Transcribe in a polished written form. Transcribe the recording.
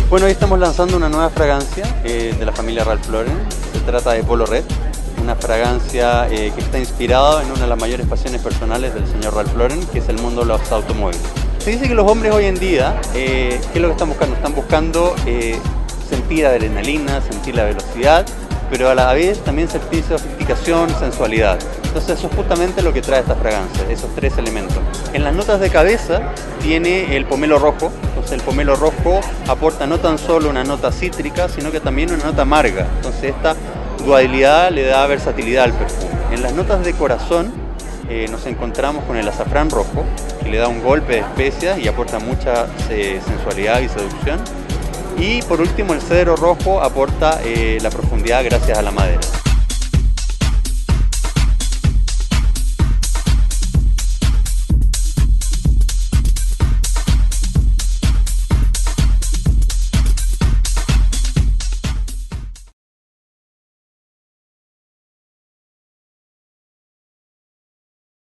Bueno, hoy estamos lanzando una nueva fragancia de la familia Ralph Lauren. Se trata de Polo Red, una fragancia que está inspirada en una de las mayores pasiones personales del señor Ralph Lauren, que es el mundo de los automóviles. Se dice que los hombres hoy en día, ¿qué es lo que están buscando? Están buscando sentir adrenalina, sentir la velocidad, pero a la vez también sentir sofisticación, sensualidad. Entonces eso es justamente lo que trae esta fragancia, esos tres elementos. En las notas de cabeza tiene el pomelo rojo. Entonces el pomelo rojo aporta no tan solo una nota cítrica, sino que también una nota amarga. Entonces esta dualidad le da versatilidad al perfume. En las notas de corazón nos encontramos con el azafrán rojo, que le da un golpe de especias y aporta mucha sensualidad y seducción. Y por último el cedro rojo aporta la profundidad gracias a la madera.